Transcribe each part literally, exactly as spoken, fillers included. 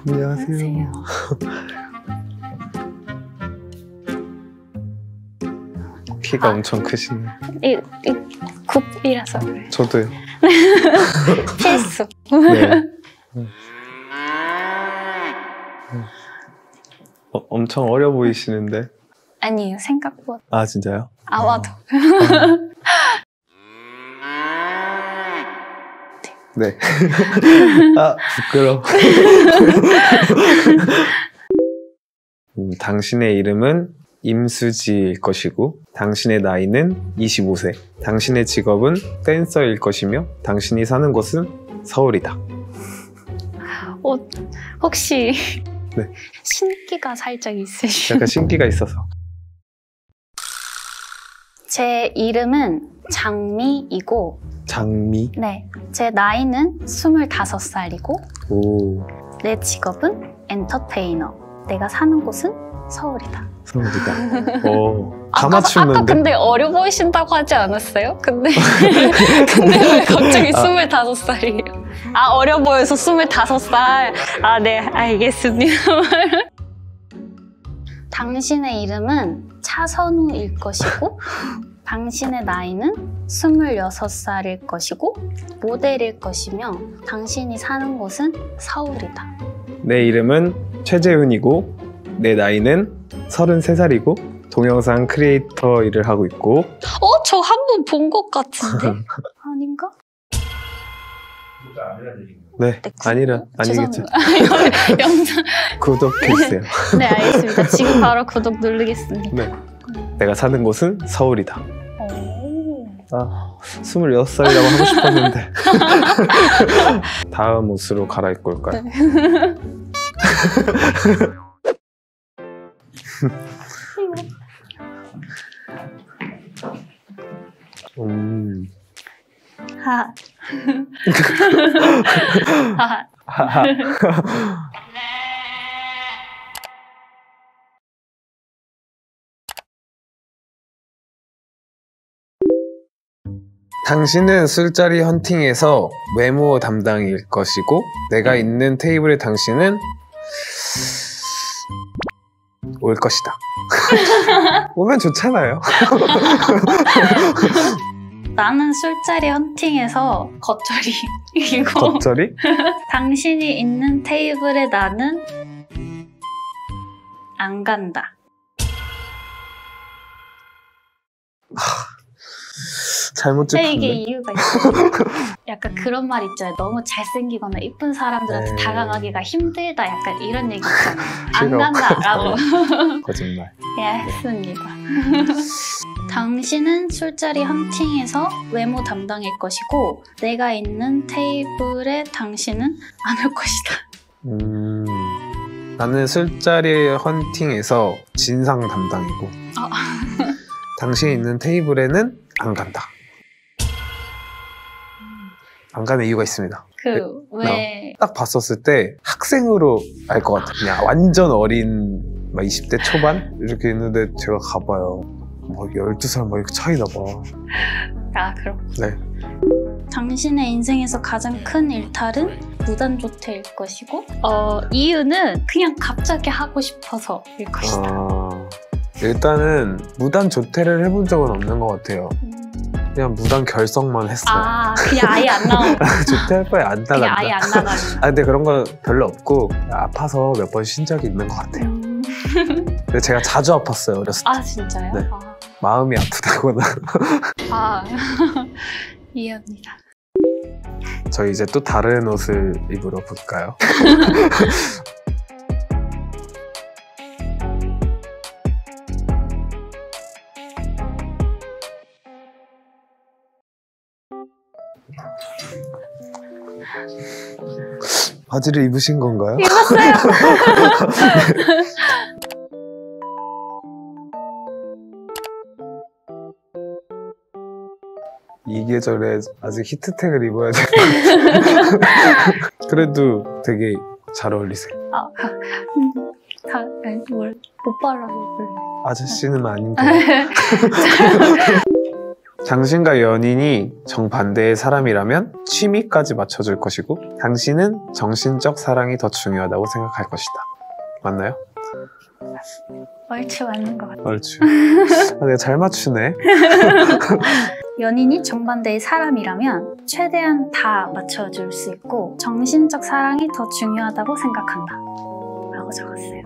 안녕하세요. 키가 아, 엄청 크시네. 이, 이 굽이라서 그래요. 저도요. 필수. 네. 어, 엄청 어려 보이시는데? 아니에요, 생각보다. 아, 진짜요? 아마도. 네. 아, 부끄러워. 음, 당신의 이름은 임수지일 것이고 당신의 나이는 이십오 세. 당신의 직업은 댄서일 것이며 당신이 사는 곳은 서울이다. 어, 혹시 네. 신기가 살짝 있으시죠? 약간 신기가 있어서. 제 이름은 장미이고 장미? 네. 제 나이는 스물다섯 살이고 오. 내 직업은 엔터테이너. 내가 사는 곳은 서울이다. 서울이다. 오. 다 맞추는데? 아까 근데 어려 보이신다고 하지 않았어요? 근데 근데 왜 갑자기 스물다섯 살이에요? 아, 어려 보여서 스물다섯 살. 아, 네, 알겠습니다. 당신의 이름은 차선우일 것이고 당신의 나이는 스물여섯 살일 것이고 모델일 것이며 당신이 사는 곳은 서울이다. 내 이름은 최재훈이고 내 나이는 서른세 살이고 동영상 크리에이터 일을 하고 있고 어? 저 한 번 본 것 같은데? 아닌가? 네, 네 아니라 아니겠죠. 영상 구독해주세요. 네, 알겠습니다. 지금 바로 구독 누르겠습니다. 네. 내가 사는 곳은 서울이다. 아, 스물여섯 살이라고 하고 싶었는데. 다음 옷으로 갈아입고 올까요? 네. 음. 하. 하하. 당신은 술자리 헌팅에서 외모 담당일 것이고 내가 있는 테이블에 당신은 올 것이다. 오면 좋잖아요. 나는 술자리 헌팅에서 겉절이이고 겉절이? 당신이 있는 테이블에 나는 안 간다. 잘못 짚었네. 이게 이유가 있어요. 약간 그런 말 있잖아요. 너무 잘생기거나 이쁜 사람들한테 에이. 다가가기가 힘들다. 약간 이런 얘기 있잖아요. 안 간다라고. 거짓말. 예, 했습니다. 네. 당신은 술자리 헌팅에서 외모 담당일 것이고 내가 있는 테이블에 당신은 안 올 것이다. 음, 나는 술자리 헌팅에서 진상 담당이고 어. 당신이 있는 테이블에는 안 간다. 안 가는 이유가 있습니다. 그 왜? 딱 봤었을 때 학생으로 알 것 같아. 그냥 완전 어린 막 이십 대 초반? 이렇게 있는데 제가 가봐요. 막 열두 살 막 이렇게 차이나 봐. 아, 그렇구나. 네. 당신의 인생에서 가장 큰 일탈은 무단조퇴일 것이고 어, 이유는 그냥 갑자기 하고 싶어서일 것이다. 아, 일단은 무단조퇴를 해본 적은 없는 것 같아요. 음. 그냥 무단 결석만 했어요. 아, 그냥 아예 안 나오고. 조퇴할 바에 안 나간다. 그냥 아예 안 나가는. 아, 근데 그런 거 별로 없고 아파서 몇 번 쉰 적이 있는 것 같아요. 음. 근데 제가 자주 아팠어요, 어렸을 때. 아, 진짜요? 네. 아. 마음이 아프다거나. 아, 이해합니다. 저희 이제 또 다른 옷을 입으러 볼까요? 바지를 입으신 건가요? 입었어요. 이 계절에 아직 히트텍을 입어야 될 것 같아요. 그래도 되게 잘 어울리세요. 아, 다, 뭘 못 발라서 그래. 아저씨는 아닌데. 당신과 연인이 정반대의 사람이라면 취미까지 맞춰줄 것이고 당신은 정신적 사랑이 더 중요하다고 생각할 것이다. 맞나요? 얼추 맞는 것 같아요. 얼추. 아, 내가 잘 맞추네. 연인이 정반대의 사람이라면 최대한 다 맞춰줄 수 있고 정신적 사랑이 더 중요하다고 생각한다 라고 적었어요.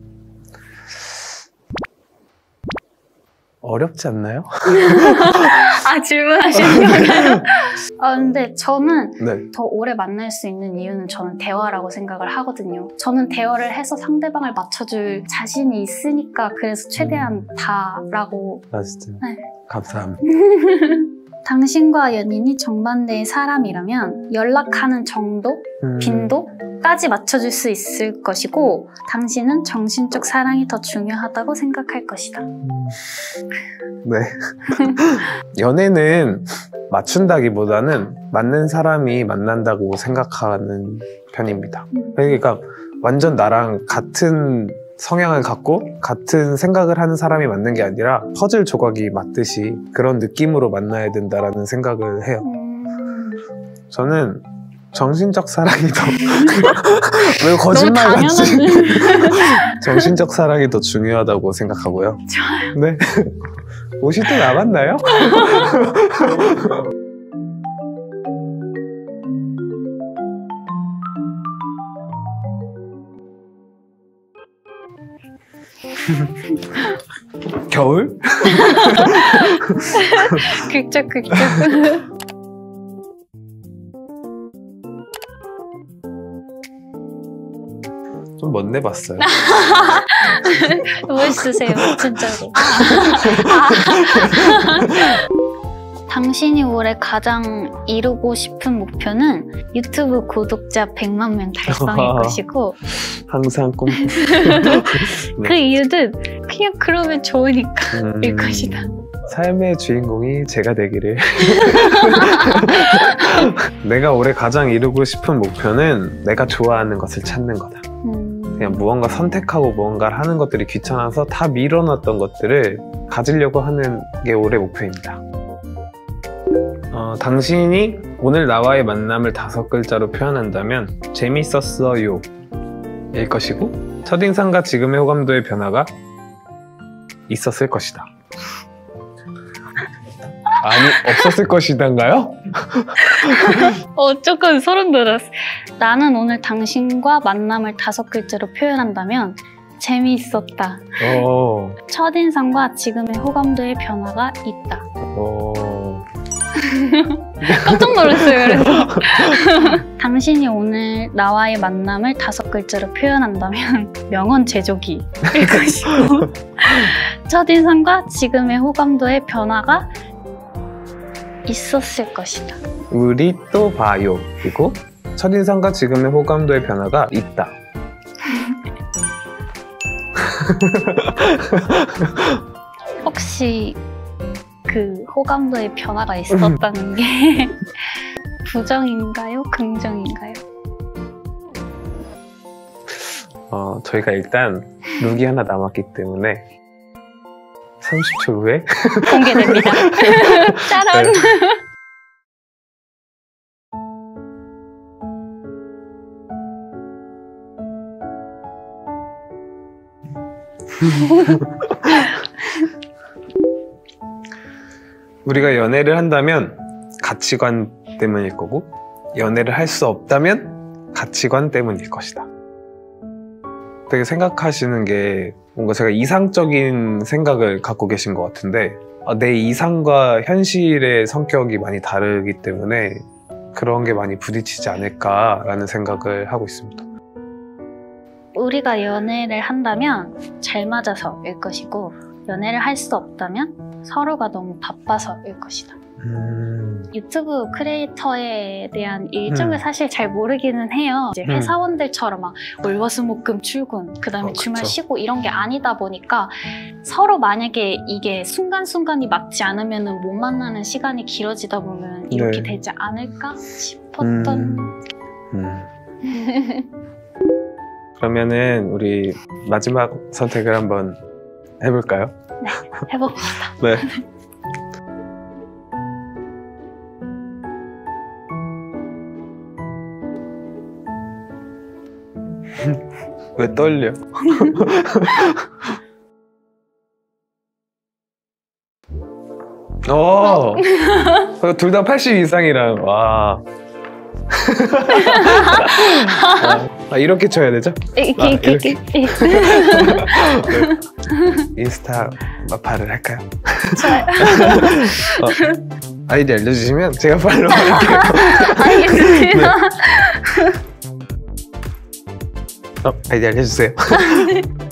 어렵지 않나요? 아, 질문하시는 건가요? 아, 근데 저는 네. 더 오래 만날 수 있는 이유는 저는 대화라고 생각을 하거든요. 저는 대화를 해서 상대방을 맞춰줄 자신이 있으니까 그래서 최대한 다라고. 아, 진짜. 네. 감사합니다. 당신과 연인이 정반대의 사람이라면 연락하는 정도, 음... 빈도까지 맞춰줄 수 있을 것이고 당신은 정신적 사랑이 더 중요하다고 생각할 것이다. 음... 네. 연애는 맞춘다기보다는 맞는 사람이 만난다고 생각하는 편입니다. 그러니까 완전 나랑 같은 성향을 갖고 같은 생각을 하는 사람이 맞는 게 아니라 퍼즐 조각이 맞듯이 그런 느낌으로 만나야 된다라는 생각을 해요. 음... 저는 정신적 사랑이 더 왜 거짓말 같지? 정신적 사랑이 더 중요하다고 생각하고요. 좋아요. 네. 옷이 또 남았나요? 겨울? 극적 극적. 좀 멋내 봤어요. 멋있으세요, 진짜로. 당신이 올해 가장 이루고 싶은 목표는 유튜브 구독자 백만 명 달성일 것이고 항상 꿈. 그 이유는 그냥 그러면 좋으니까 음, 일 것이다. 삶의 주인공이 제가 되기를. 내가 올해 가장 이루고 싶은 목표는 내가 좋아하는 것을 찾는 거다. 음... 그냥 무언가 선택하고 무언가를 하는 것들이 귀찮아서 다 밀어놨던 것들을 가지려고 하는 게 올해 목표입니다. 어, 당신이 오늘 나와의 만남을 다섯 글자로 표현한다면 재밌었어요 일 것이고 첫인상과 지금의 호감도의 변화가 있었을 것이다. 아니, 없었을 것이단가요? 어, 조금 소름 돋았어. 나는 오늘 당신과 만남을 다섯 글자로 표현한다면 재미있었다. 오. 첫인상과 지금의 호감도의 변화가 있다. 오. 깜짝 놀랐어요. 그래서 당신이 오늘 나와의 만남을 다섯 글자로 표현한다면 명언 제조기일 것이고 첫인상과 지금의 호감도의 변화가 있었을 것이다. 우리 또 봐요. 그리고 첫인상과 지금의 호감도의 변화가 있다. 혹시 그 호감도의 변화가 있었다는 게 부정인가요? 긍정인가요? 어, 저희가 일단 룩이 하나 남았기 때문에 삼십 초 후에 공개됩니다. 짜란! 네. 우리가 연애를 한다면 가치관 때문일 거고 연애를 할 수 없다면 가치관 때문일 것이다. 되게 생각하시는 게 뭔가 제가 이상적인 생각을 갖고 계신 것 같은데 아, 내 이상과 현실의 성격이 많이 다르기 때문에 그런 게 많이 부딪히지 않을까라는 생각을 하고 있습니다. 우리가 연애를 한다면 잘 맞아서일 것이고 연애를 할 수 없다면 서로가 너무 바빠서일 것이다. 음... 유튜브 크리에이터에 대한 일정을 음. 사실 잘 모르기는 해요. 이제 음. 회사원들처럼 막 월화수목금 출근, 그 다음에 어, 주말 그쵸. 쉬고 이런 게 아니다 보니까 서로 만약에 이게 순간순간이 맞지 않으면 못 만나는 시간이 길어지다 보면 이렇게 네. 되지 않을까 싶었던 음... 음. 그러면은 우리 마지막 선택을 한번 해볼까요? 네, 해봅시다. 네. 왜 떨려? 오! 둘 다 팔십 이상이랑, 와. 아, 이렇게 쳐야 되죠? 이렇게, 아, 이렇게, 이렇게. 이렇게. 네. 인스타 마파를 할까요? 좋아요. 어, 아이디 알려주시면 제가 팔로우 할게요. 알겠습니다. 네. 어, 아이디 알려주세요.